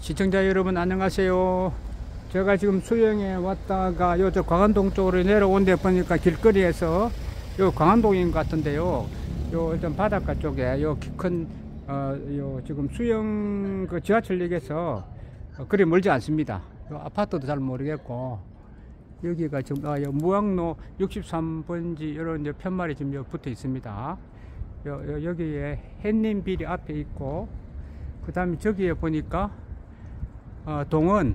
시청자 여러분 안녕하세요. 제가 지금 수영에 왔다가 요 저 광안동 쪽으로 내려온 데 보니까 길거리에서 요 광안동인 것 같은데요. 요 일단 바닷가 쪽에 요 키 큰 요 지금 수영 그 지하철역에서 그리 멀지 않습니다. 요 아파트도 잘 모르겠고 여기가 지금 요 무학로 63번지 이런 편말이 지금 붙어 있습니다. 여기에 햇님비리 앞에 있고 그 다음에 저기에 보니까 동원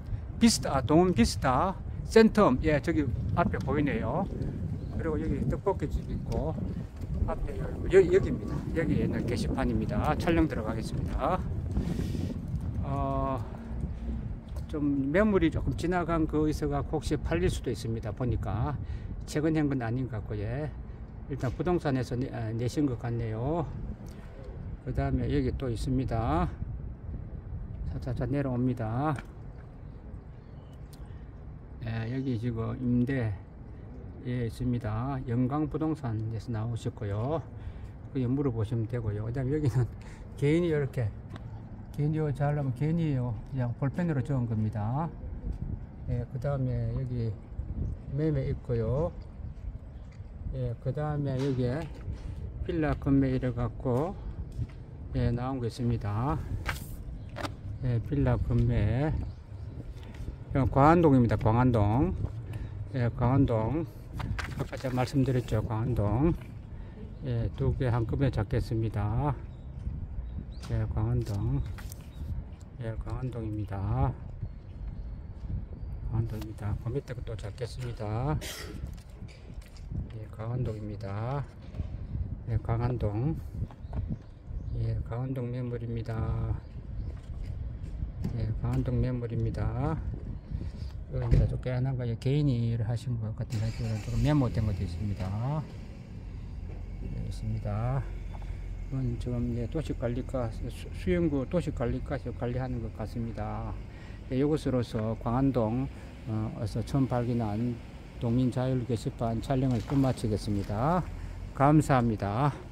비스타 센텀, 예, 저기 앞에 보이네요. 그리고 여기 떡볶이집 있고 앞에 여기입니다. 여기 옛날 게시판입니다. 촬영 들어가겠습니다. 좀 매물이 조금 지나간 거 있어가 혹시 팔릴 수도 있습니다. 보니까 최근 한 건 아닌 것 같고, 예. 일단 부동산에서 내신 것 같네요. 그 다음에 여기 또 있습니다. 차차차 내려옵니다. 예, 여기 지금 임대에 있습니다. 영광부동산에서 나오셨고요. 그게 물어보시면 되고요. 그 다음에 여기는 개인이 이렇게 개인이 잘하면 개인이에요. 그냥 볼펜으로 적은 겁니다. 예, 그 다음에 여기 매매 있고요. 예, 그 다음에 여기에 빌라 건매 이래 갖고 예, 나온 거 있습니다. 예, 빌라 건매. 광안동입니다. 광안동. 예, 광안동. 아까 제가 말씀드렸죠. 광안동. 예, 두 개 한꺼번에 잡겠습니다. 예, 광안동. 예, 광안동입니다. 광안동입니다. 그 밑에 또 잡겠습니다. 예, 광안동입니다. 예, 광안동. 예, 광안동 매물입니다. 예, 광안동 매물입니다. 이거 좀 깨어난 거 개인이 일을 하신 것 같은데 조금 메모된 것도 있습니다. 예, 있습니다. 이건 지금 예, 도시관리과 수영구 도시관리과에서 관리하는 것 같습니다. 예, 이것으로서 광안동 어서 처음 발견한 동인 자율 게시판 촬영을 끝마치겠습니다. 감사합니다.